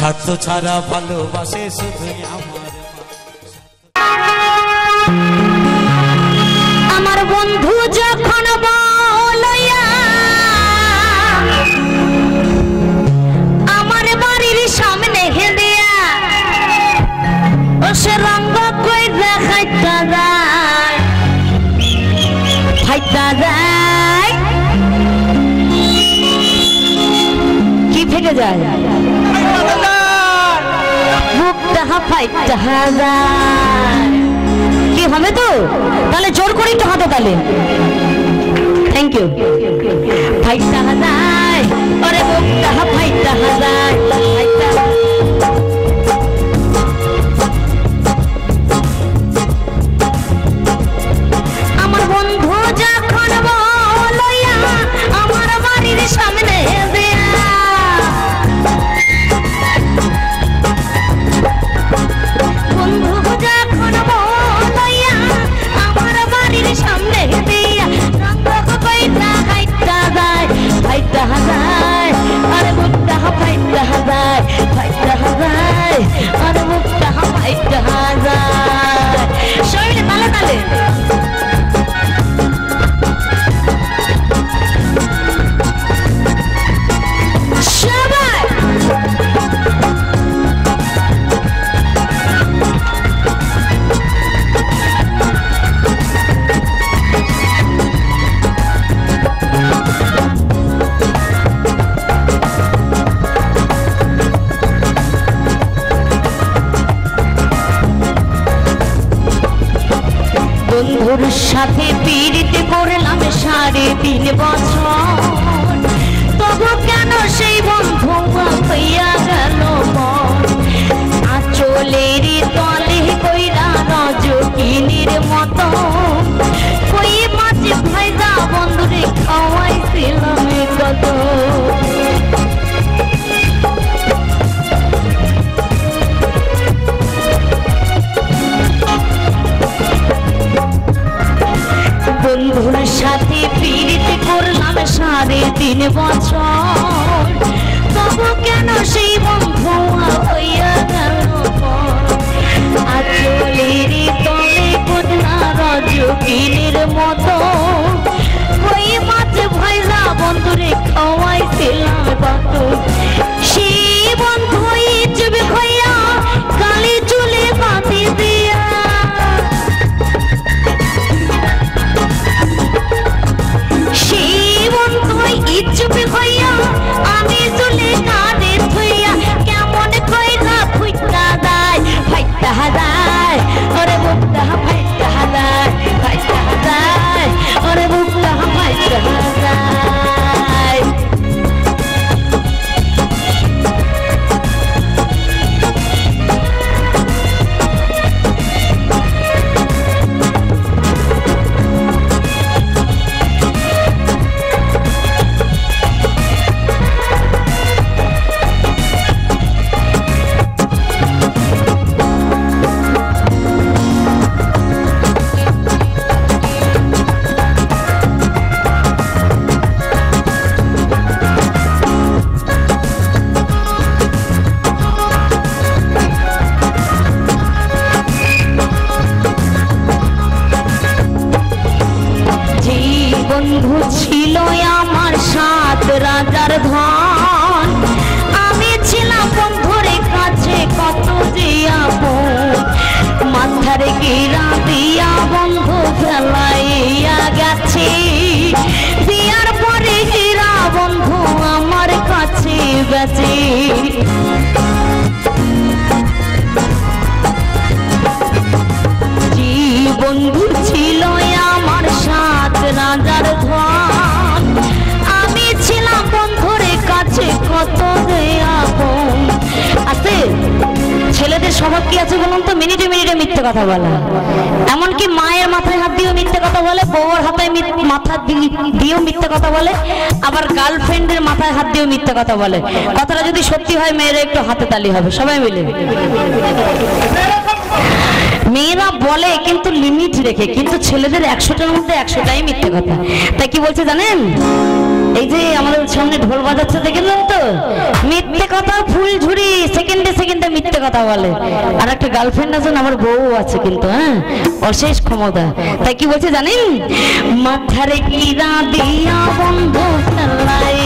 স্বার্থ ছাড়া ভালোবাসে শুধু আমার বন্ধু যখন বলয়া আমার বাড়ির সামনে হেদিয়া ও সে রঙ্গ কই দেখাইতা যায় ফাইতা যায় কি ফেটে যায় বুকটা ফাইতা যায় কি হবে তো তাহলে জোর করে একটু হাতে তাহলে থ্যাংক ইউ ফাইটা হাজার আরে বুকটা ফাইটা হাজার আমার বন্ধু যখন বলয়া আমার বাড়ির সামনে বন্ধু যখন বলয়া আমার বাড়ির সামনে দিয়া রঙ্গ কইতা খাইতা যায় ফাইটা হাজার আরে বুকটা ফাইটা হাজার ফাইটা হাজার আরে বুকটা ফাইটা হাজার শরীরে তালে তালে বন্ধুর সাথে পিড়িতে করলাম 3.5 বছর তবু কেন সেই বন্ধু হইয়া গেল আঁচলের তলে কইরা রজকিনীর মতো কই মাছ ভাইজা বন্ধুরে খাওয়াইছিলাম কত বন্ধুর সাথে পিড়িতে করলাম 3.5 বছর তবু কেন সেই বন্ধু হইয়া গেল আঁচলের তলে কন্যা রজকিনীর মতো ওই মাছ ভাইজা বন্ধুরে খাওয়াইছিলাম কত সেই বন্ধু চুপ হইয়া কালি চুলে বাঁধি দিয়া চুপ হইয়া আমি চলে কাঁদে থইয়া কেমন কইরা ফুইটা দায় ফাইটা হাজার ওরে বুকটা ফাইটা হাজার ফাইটা হাজার ওরে বুকটা ফাইটা হাজার বন্ধু ছিল আমার 7 রাজার ধন আমি ছিলাম বন্ধুর কাছে কত যে আপন মাথার গিরা দিয়া বন্ধু ফেলাইয়া গেছে বিয়ার পরে গিরা বন্ধু আমার কাছে বেঁচে বন্ধু ছিল আমার 7 রাজার ধন আমি ছিলাম বন্ধুর কাছে কত আপন আছে ছেলেদের স্বভাব কি আছে বলুন তো মিনিটে মিনিটে মিথ্যে কথা বলা এমনকি মায়ের মাথায় হাত দিয়েও মিথ্যে কথা বলে বউর হাতে মাথা দিয়েও মিথ্যে কথা বলে আবার গার্লফ্রেন্ডের মাথায় হাত দিয়েও মিথ্যে কথা বলে কথাটা যদি সত্যি হয় মেয়েরা একটু হাতে তালি হবে সবাই মিলে মেয়েরা বলে কিন্তু লিমিট রেখে কিন্তু ছেলেদের 100টার মধ্যে 100টাই মিথ্যে কথা তাই কি বলছে জানেন এই যে আমাদের সামনে ঢোল বাজাচ্ছে দেখেন তো মিথ্যে কথা ফুলঝুরি সেকেন্ড কথা বলে। আর একটা গার্লফ্রেন্ড আছে না, আমার বউ আছে কিন্তু, হ্যাঁ, অশেষ ক্ষমতা। তাই কি বলছে জানেন? মাথারে কিরা দিয়া বন্ধ ফেলাই